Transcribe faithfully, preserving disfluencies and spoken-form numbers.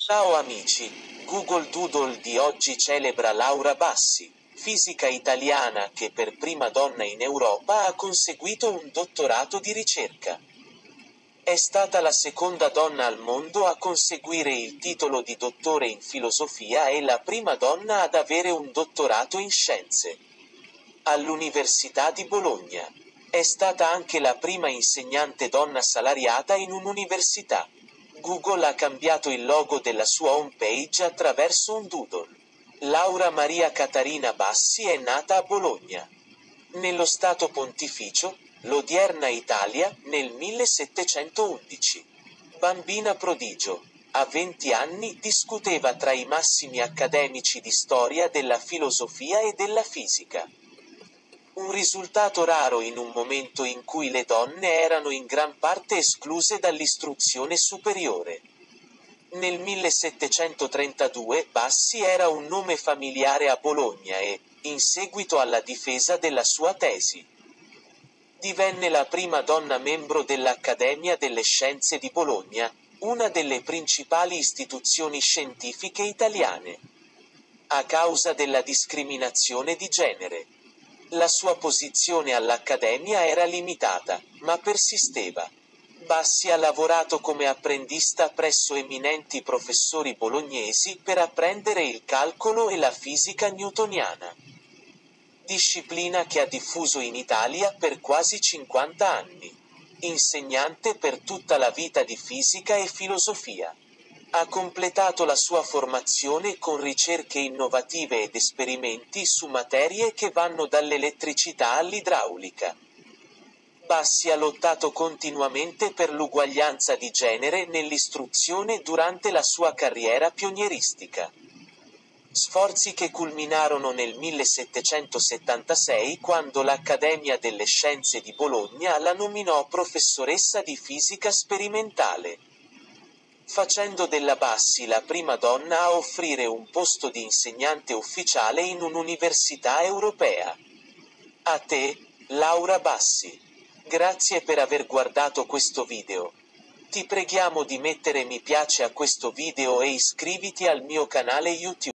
Ciao amici, Google Doodle di oggi celebra Laura Bassi, fisica italiana che per prima donna in Europa ha conseguito un dottorato di ricerca. È stata la seconda donna al mondo a conseguire il titolo di dottore in filosofia e la prima donna ad avere un dottorato in scienze. All'Università di Bologna. È stata anche la prima insegnante donna salariata in un'università. Google ha cambiato il logo della sua homepage attraverso un doodle. Laura Maria Catarina Bassi è nata a Bologna, nello Stato Pontificio, l'odierna Italia, nel millesettecentoundici. Bambina prodigio. A venti anni discuteva tra i massimi accademici di storia della filosofia e della fisica. Un risultato raro in un momento in cui le donne erano in gran parte escluse dall'istruzione superiore. Nel millesettecentotrentadue Bassi era un nome familiare a Bologna e, in seguito alla difesa della sua tesi, divenne la prima donna membro dell'Accademia delle Scienze di Bologna, una delle principali istituzioni scientifiche italiane, a causa della discriminazione di genere. La sua posizione all'Accademia era limitata, ma persisteva. Bassi ha lavorato come apprendista presso eminenti professori bolognesi per apprendere il calcolo e la fisica newtoniana, disciplina che ha diffuso in Italia per quasi cinquanta anni. Insegnante per tutta la vita di fisica e filosofia. Ha completato la sua formazione con ricerche innovative ed esperimenti su materie che vanno dall'elettricità all'idraulica. Bassi ha lottato continuamente per l'uguaglianza di genere nell'istruzione durante la sua carriera pionieristica. Sforzi che culminarono nel millesettecentosettantasei quando l'Accademia delle Scienze di Bologna la nominò professoressa di fisica sperimentale, facendo della Bassi la prima donna a offrire un posto di insegnante ufficiale in un'università europea. A te, Laura Bassi. Grazie per aver guardato questo video. Ti preghiamo di mettere mi piace a questo video e iscriviti al mio canale YouTube.